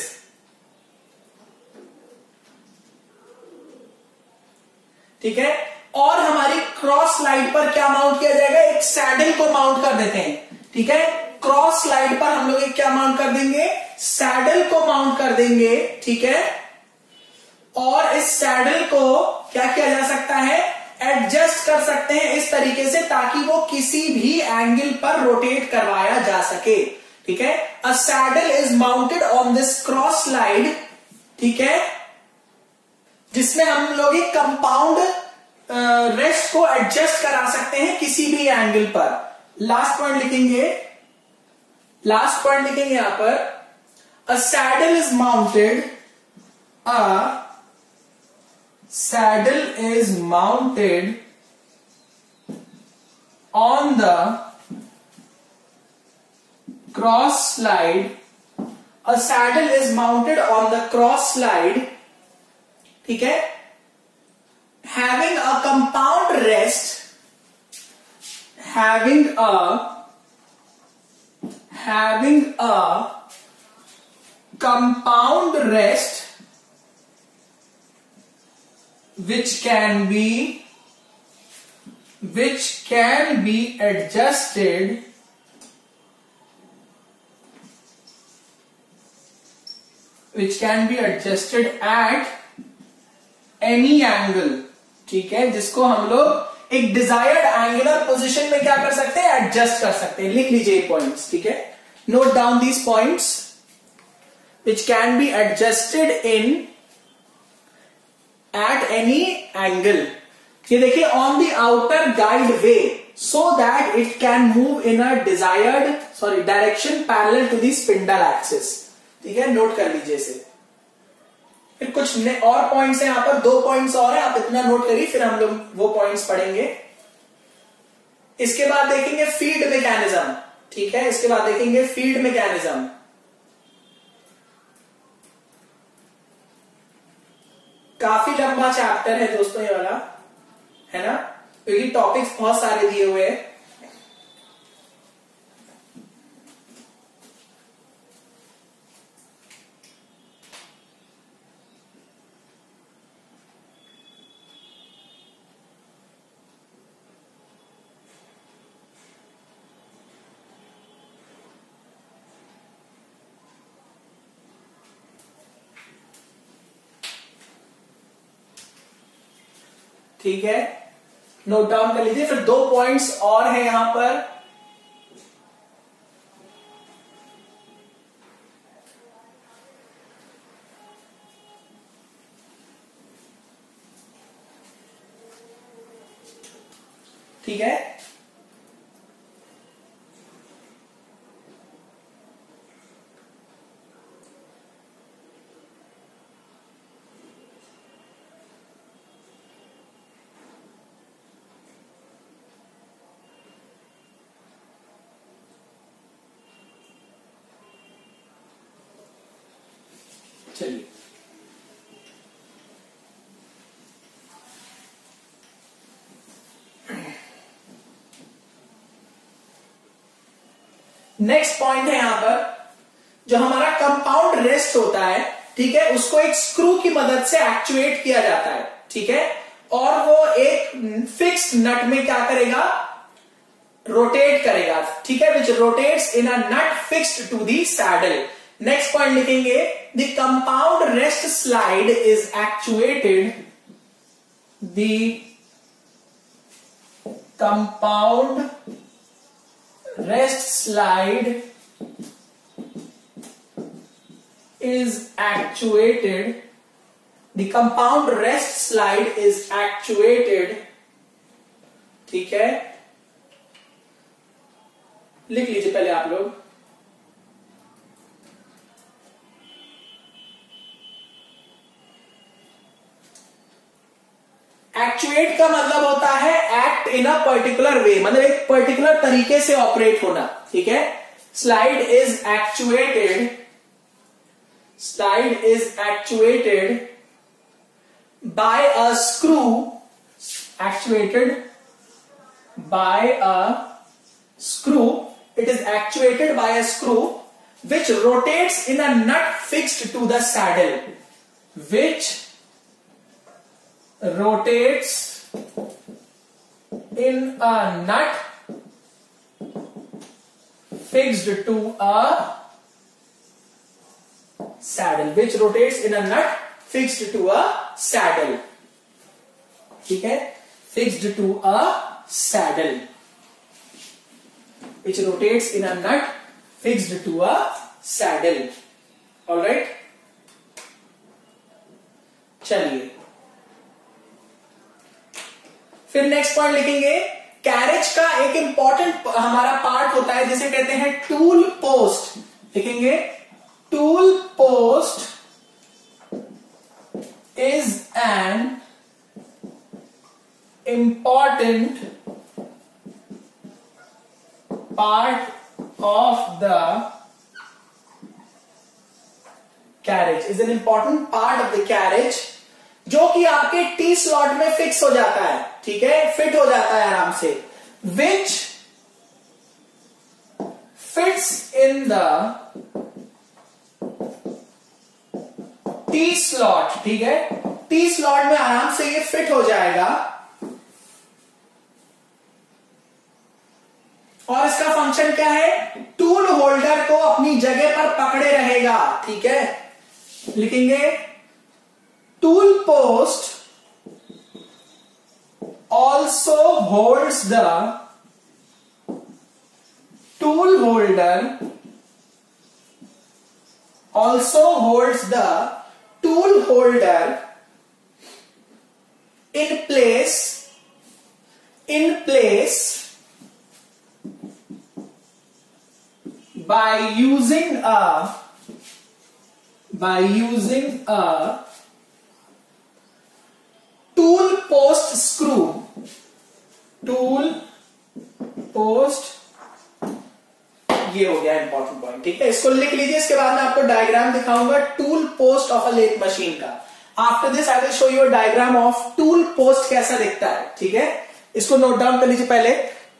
ठीक है, और हमारी क्रॉस स्लाइड पर क्या माउंट किया जाएगा, एक सैडल को माउंट कर देते हैं। ठीक है, क्रॉस स्लाइड पर हम लोग एक क्या माउंट कर देंगे, सैडल को माउंट कर देंगे। ठीक है, और इस सैडल को क्या किया जा सकता है, एडजस्ट कर सकते हैं इस तरीके से ताकि वो किसी भी एंगल पर रोटेट करवाया जा सके। ठीक है, a saddle is mounted on this cross slide. ठीक है, जिसमें हम लोग एक कंपाउंड रेस्ट को एडजस्ट करा सकते हैं किसी भी एंगल पर। लास्ट पॉइंट लिखेंगे, लास्ट पॉइंट लिखेंगे यहां पर, a saddle is mounted, a saddle is mounted on the cross slide, a saddle is mounted on the cross slide, ठीक है, having a compound rest, having a having a compound rest which can be which can be adjusted which can be adjusted at any angle। ठीक है, जिसको हम लोग एक desired angular position में क्या कर सकते हैं, एडजस्ट कर सकते हैं। लिख लीजिए पॉइंट्स। ठीक है, note down these points, which can be adjusted in at any angle। ये देखिए, on the outer guide way so that it can move in a desired sorry direction parallel to the spindle axis। ठीक है, note कर लीजिए इसे। फिर कुछ और पॉइंट्स हैं यहां पर, दो पॉइंट्स और हैं, आप इतना नोट करिए, फिर हम लोग वो पॉइंट्स पढ़ेंगे। इसके बाद देखेंगे फीड मैकेनिज्म। ठीक है, इसके बाद देखेंगे फीड मैकेनिज्म। काफी लंबा चैप्टर है दोस्तों ये वाला, है ना, क्योंकि टॉपिक्स बहुत सारे दिए हुए हैं। ठीक है, नोट डाउन कर लीजिए। फिर दो पॉइंट्स और हैं यहां पर, ठीक है, चलिए। नेक्स्ट पॉइंट है यहां पर, जो हमारा कंपाउंड रेस्ट होता है, ठीक है, उसको एक स्क्रू की मदद से एक्चुएट किया जाता है। ठीक है, और वो एक फिक्स्ड नट में क्या करेगा, रोटेट करेगा। ठीक है, which rotates in a nut fixed to the saddle. Next point लिखेंगे, the compound rest slide is actuated, the compound rest slide is actuated, the compound rest slide is actuated। ठीक है, लिख लीजिए पहले आप लोग। एक्चुएट का मतलब होता है act in a particular way, मतलब एक पर्टिकुलर तरीके से ऑपरेट होना। ठीक है, slide is actuated, slide is actuated by a screw, actuated by a screw, it is actuated by a screw which rotates in a nut fixed to the saddle, which rotates in a nut fixed to a saddle, which rotates in a nut fixed to a saddle. ठीक है, fixed to a saddle, which rotates in a nut fixed to a saddle. All right, चलिए फिर next point लिखेंगे। Carriage का एक important हमारा part होता है जिसे कहते हैं टूल पोस्ट। लिखेंगे tool post is an important part of the carriage, is an important part of the carriage, जो कि आपके टी स्लॉट में फिक्स हो जाता है। ठीक है, फिट हो जाता है आराम से। Which fits in the T slot. ठीक है, टी स्लॉट में आराम से ये फिट हो जाएगा और इसका फंक्शन क्या है? टूल होल्डर को अपनी जगह पर पकड़े रहेगा। ठीक है, लिखेंगे tool post also holds the tool holder also holds the tool holder in place in place by using a by using a tool post screw. Tool post, ये हो गया इंपॉर्टेंट पॉइंट। ठीक है, इसको लिख लीजिए, इसके बाद मैं आपको डायग्राम दिखाऊंगा tool post of a lathe machine का। After this I will show you diagram of tool post कैसा दिखता है। ठीक है, इसको नोट डाउन कर लीजिए पहले।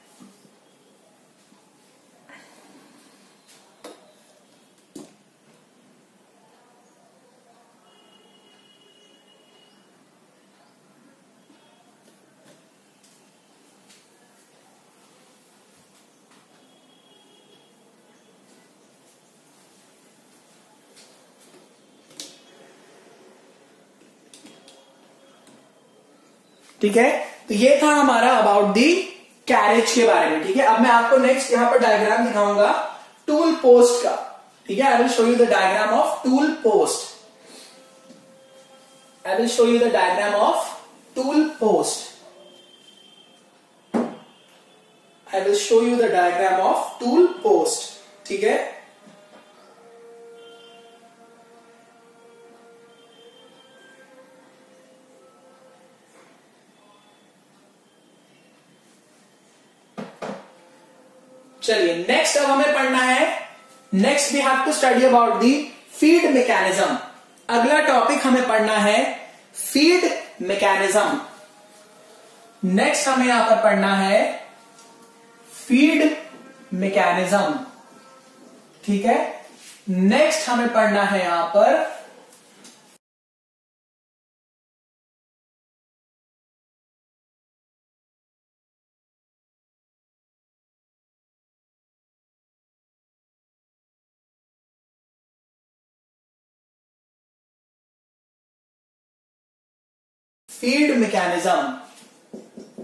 ठीक है, तो ये था हमारा अबाउट दी कैरेज के बारे में। ठीक है, अब मैं आपको नेक्स्ट यहां पर डायग्राम दिखाऊंगा टूल पोस्ट का। ठीक है, I will show you the diagram of tool post. I will show you the diagram of tool post. I will show you the diagram of tool post. ठीक है, चलिए next अब हमें पढ़ना है, next we have to study about the feed mechanism. अगला topic हमें पढ़ना है फीड मैकेनिज्म। नेक्स्ट हमें यहां पर पढ़ना है फीड मैकेनिज्म। ठीक है, नेक्स्ट हमें पढ़ना है यहां पर फीड मैकेनिज्म।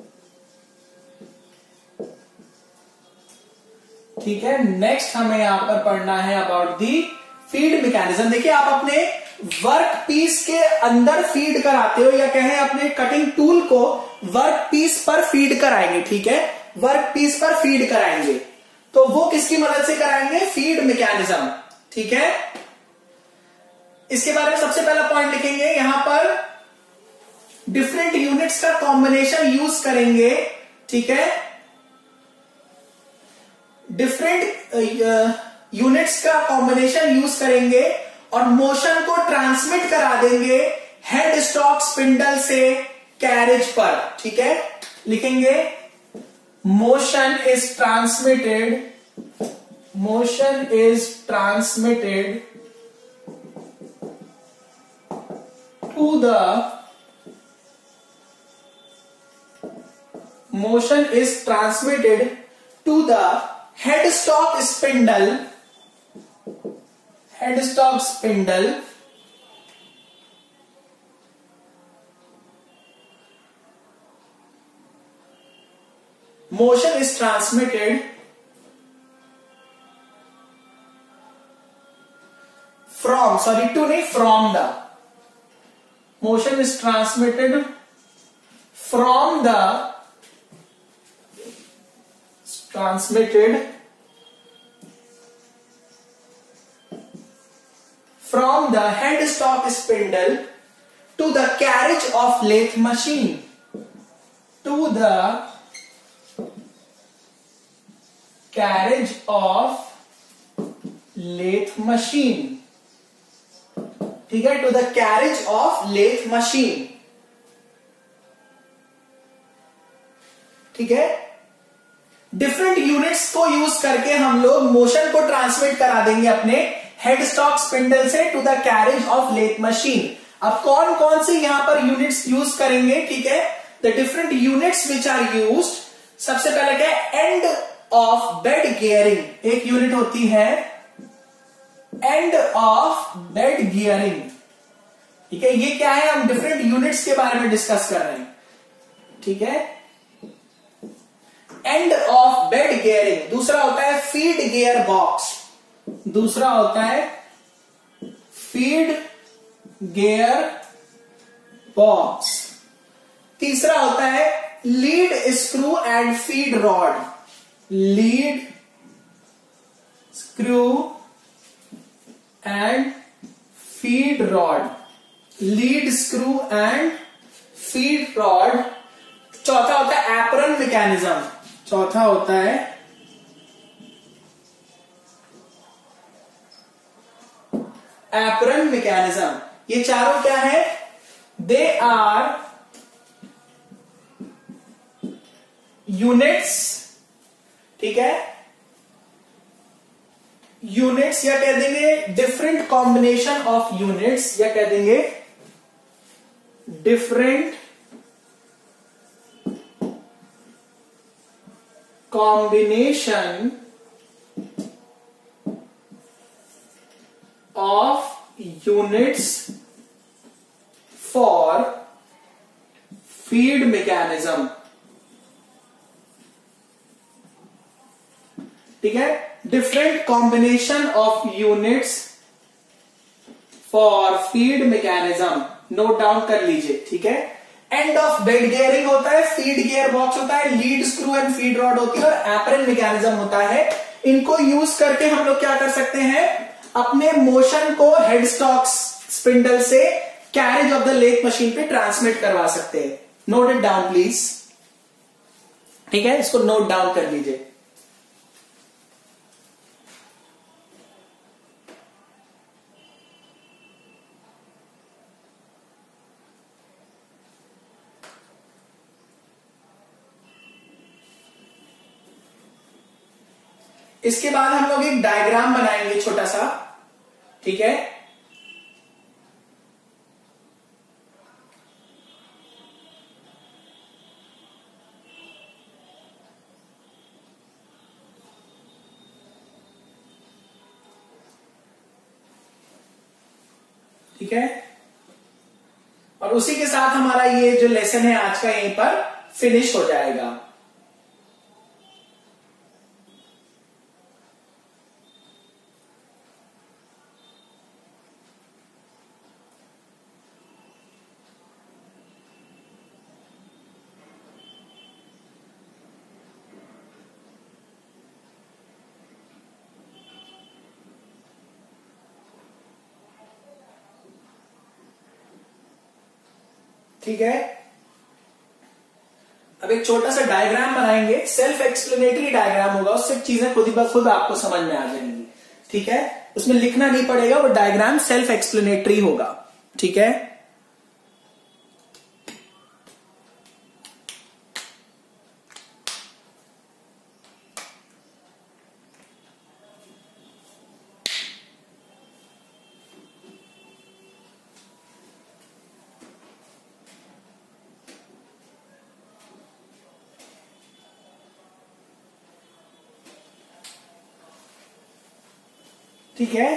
ठीक है, नेक्स्ट हमें यहां पर पढ़ना है अबाउट दी फीड मैकेनिज्म। देखिए, आप अपने वर्क पीस के अंदर फीड कराते हो या कहें अपने कटिंग टूल को वर्क पीस पर फीड कराएंगे। ठीक है, वर्क पीस पर फीड कराएंगे, तो वो किसकी मदद से कराएंगे? Feed mechanism. ठीक है, इसके बारे में सबसे पहला पॉइंट लिखेंगे, यहां पर डिफरेंट यूनिट्स का कॉम्बिनेशन यूज करेंगे। ठीक है, डिफरेंट यूनिट्स का कॉम्बिनेशन यूज करेंगे और मोशन को ट्रांसमिट करा देंगे हेड स्टॉक स्पिंडल से कैरेज पर। ठीक है, लिखेंगे motion is transmitted motion is transmitted to the motion is transmitted to the headstock spindle headstock spindle motion is transmitted from sorry to नहीं from the motion is transmitted from the transmitted from the headstock spindle to the carriage of lathe machine to the carriage of lathe machine ठीक है, to the carriage of lathe machine. ठीक है, different units को use करके हम लोग motion को transmit करा देंगे अपने हेडस्टॉक स्पिंडल से to the carriage of lathe machine. अब कौन कौन से यहां पर यूनिट्स यूज करेंगे? ठीक है, the different units which are used, सबसे पहले क्या है, एंड ऑफ बेड गियरिंग एक यूनिट होती है, एंड ऑफ बेड गियरिंग। ठीक है, ये क्या है, हम डिफरेंट यूनिट्स के बारे में डिस्कस कर रहे हैं। ठीक है, एंड ऑफ बेड गियरिंग। दूसरा होता है फीड गियर बॉक्स, दूसरा होता है फीड गियर बॉक्स। तीसरा होता है lead screw and feed rod, lead screw and feed rod, lead screw and feed rod. चौथा होता है एप्रन मैकेनिज्म, चौथा होता है एप्रन मैकेनिज्म। ये चारों क्या है? They are units. ठीक है, यूनिट्स या कह देंगे डिफरेंट कॉम्बिनेशन ऑफ यूनिट्स, या कह देंगे different combination of units for feed mechanism. ठीक है, different combination of units for feed mechanism, note down कर लीजिए। ठीक है, एंड ऑफ बेड गियरिंग होता है, फीड गियर बॉक्स होता है, lead screw and feed rod होती है, और एप्रन मैकेनिज्म होता है। इनको यूज करके हम लोग क्या कर सकते हैं, अपने मोशन को हेडस्टॉक स्पिंडल से carriage of the lathe machine पे ट्रांसमिट करवा सकते हैं। Note it down please. ठीक है, इसको नोट डाउन कर लीजिए। इसके बाद हम लोग एक डायग्राम बनाएंगे छोटा सा। ठीक है, ठीक है, और उसी के साथ हमारा ये जो लेसन है आज का यहीं पर फिनिश हो जाएगा। ठीक है, अब एक छोटा सा डायग्राम बनाएंगे, सेल्फ एक्सप्लेनेटरी डायग्राम होगा, उससे चीजें खुद ही ब खुद आपको समझ में आ जाएंगी। ठीक है, उसमें लिखना नहीं पड़ेगा, वो डायग्राम सेल्फ एक्सप्लेनेटरी होगा। ठीक है, ठीक है,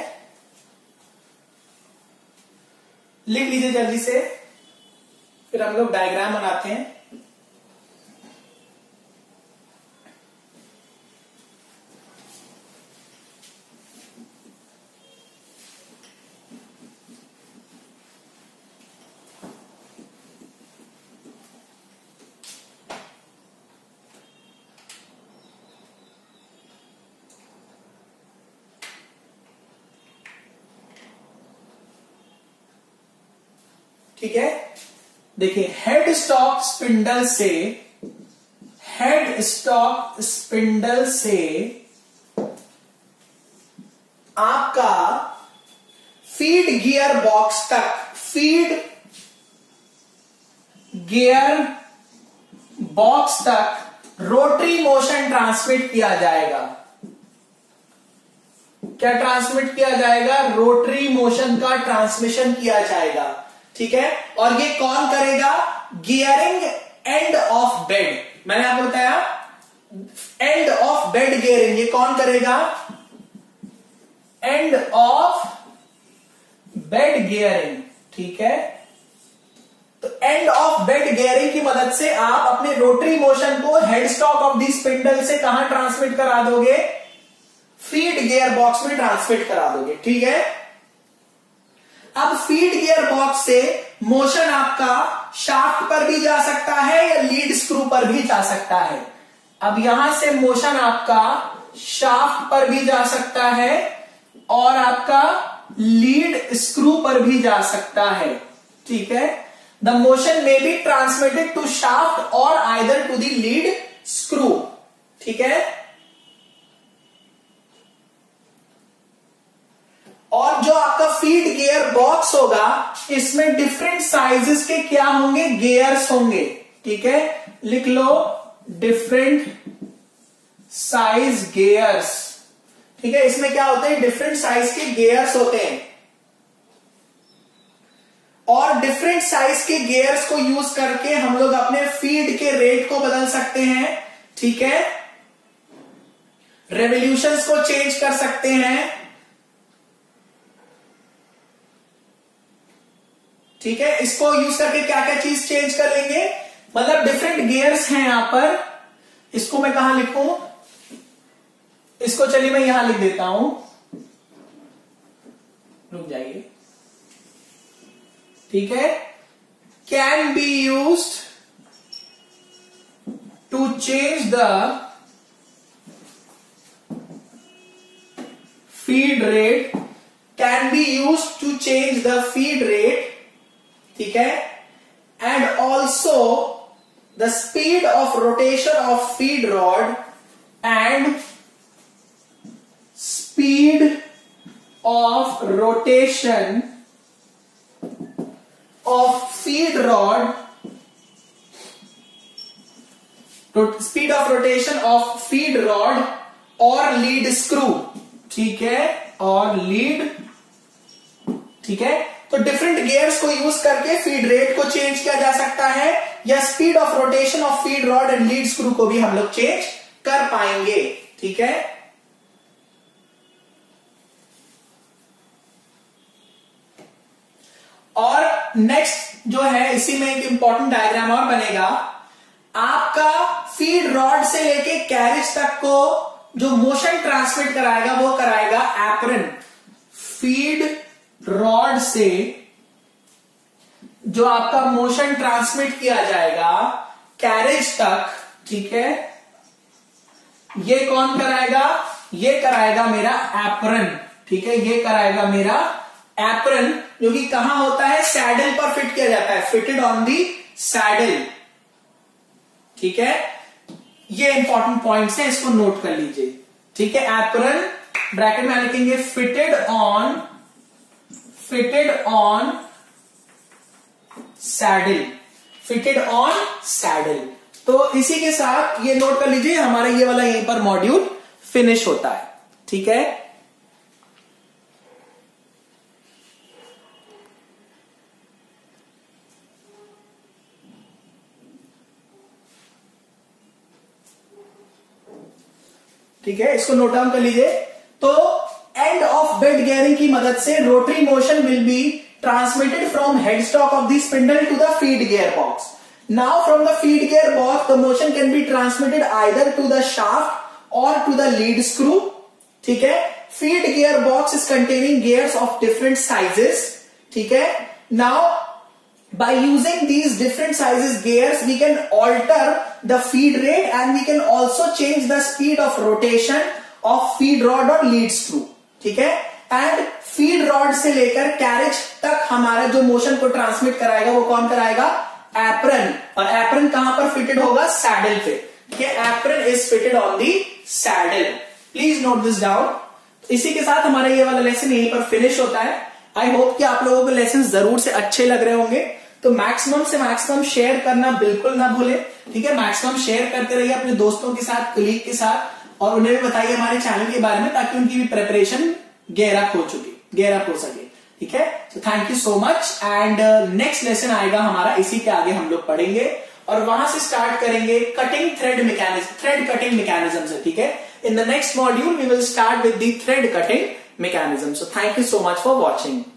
लिख लीजिए जल्दी से, फिर हम लोग डायग्राम बनाते हैं। ठीक है, देखिए हेड स्टॉक स्पिंडल से हेड स्टॉक स्पिंडल से आपका फीड गियर बॉक्स तक फीड गियर बॉक्स तक रोटरी मोशन ट्रांसमिट किया जाएगा। क्या ट्रांसमिट किया जाएगा? रोटरी मोशन का ट्रांसमिशन किया जाएगा। ठीक है, और ये कौन करेगा? Gearing end of bed. मैंने आपको बताया एंड ऑफ बेड गियरिंग, ये कौन करेगा? End of bed gearing. ठीक है, तो एंड ऑफ बेड गियरिंग की मदद से आप अपने रोटरी मोशन को head stock of the spindle से कहां ट्रांसमिट करा दोगे? फीड गियर बॉक्स में ट्रांसमिट करा दोगे। ठीक है, अब फीड गियर बॉक्स से मोशन आपका शाफ्ट पर भी जा सकता है या लीड स्क्रू पर भी जा सकता है। अब यहां से मोशन आपका शाफ्ट पर भी जा सकता है और आपका लीड स्क्रू पर भी जा सकता है। ठीक है, the motion may be transmitted to shaft और either to the lead screw. ठीक है, और जो आपका फीड गियर बॉक्स होगा इसमें डिफरेंट साइजेस के क्या होंगे? गियर्स होंगे। ठीक है, लिख लो डिफरेंट साइज गियर्स। ठीक है, इसमें क्या होते हैं? डिफरेंट साइज के गियर्स होते हैं और डिफरेंट साइज के गियर्स को यूज करके हम लोग अपने फीड के रेट को बदल सकते हैं। ठीक है, रेवोल्यूशंस को चेंज कर सकते हैं। ठीक है, इसको यूज करके क्या क्या चीज चेंज कर लेंगे? मतलब डिफरेंट गियर्स हैं यहां पर। इसको मैं कहां लिखूं? इसको चलिए मैं यहां लिख देता हूं, रुक जाइए। ठीक है, can be used to change the feed rate, can be used to change the feed rate. ठीक है, and also the speed of rotation of feed rod and speed of rotation of feed rod, speed of rotation of feed rod और lead screw. ठीक है, और lead. ठीक है, तो different gears को यूज करके फीड रेट को चेंज किया जा सकता है या speed of rotation of feed rod and lead screw को भी हम लोग चेंज कर पाएंगे। ठीक है, और नेक्स्ट जो है इसी में एक इंपॉर्टेंट डायग्राम और बनेगा। आपका फीड रॉड से लेके कैरेज तक को जो मोशन ट्रांसमिट कराएगा वो कराएगा एप्रन। फीड रॉड से जो आपका मोशन ट्रांसमिट किया जाएगा कैरेज तक, ठीक है, ये कौन कराएगा? ये कराएगा मेरा एप्रन। ठीक है, ये कराएगा मेरा एप्रन, जो कि कहां होता है? सैडल पर फिट किया जाता है, फिटेड ऑन दी सैडल। ठीक है, ये इंपॉर्टेंट पॉइंट्स हैं, इसको नोट कर लीजिए। ठीक है, एप्रन ब्रैकेट में लिखेंगे fitted on fitted on saddle, fitted on saddle. तो इसी के साथ ये नोट कर लीजिए, हमारा ये वाला यहीं पर मॉड्यूल फिनिश होता है। ठीक है, ठीक है, इसको नोट डाउन कर लीजिए। तो and end of bed gearing की मदद से rotary motion will be transmitted from headstock of the spindle to the feed gear box. Now from the feed gear box the motion can be transmitted either to the shaft और to the lead screw. ठीक है. Feed gear box is containing gears of different sizes. ठीक है. Now by using these different sizes gears we can alter the feed rate and we can also change the speed of rotation of feed rod or lead screw. ठीक है. And feed rod से लेकर carriage तक हमारा जो motion को transmit कराएगा वो कौन कराएगा? एप्रन. और एप्रन कहां पर फिटेड होगा? सैडल पे. ठीक है. Apron is fitted on the saddle. Please note this down. इसी के साथ हमारा ये वाला लेसन यहीं पर फिनिश होता है. आई होप कि आप लोगों को लेसन जरूर से अच्छे लग रहे होंगे. तो मैक्सिमम से मैक्सिमम शेयर करना बिल्कुल ना भूलें. ठीक है. मैक्सिमम शेयर करते रहिए अपने दोस्तों के साथ, कलीग के साथ, और उन्हें भी बताइए हमारे चैनल के बारे में ताकि उनकी भी प्रिपरेशन गहरा हो चुकी गहरा हो सके. ठीक है. तो thank you so much. And next lesson आएगा हमारा, इसी के आगे हम लोग पढ़ेंगे और वहां से स्टार्ट करेंगे cutting thread mechanism, thread cutting mechanism से. ठीक है. In the next module we will start with the thread cutting mechanism. So thank you so much for watching.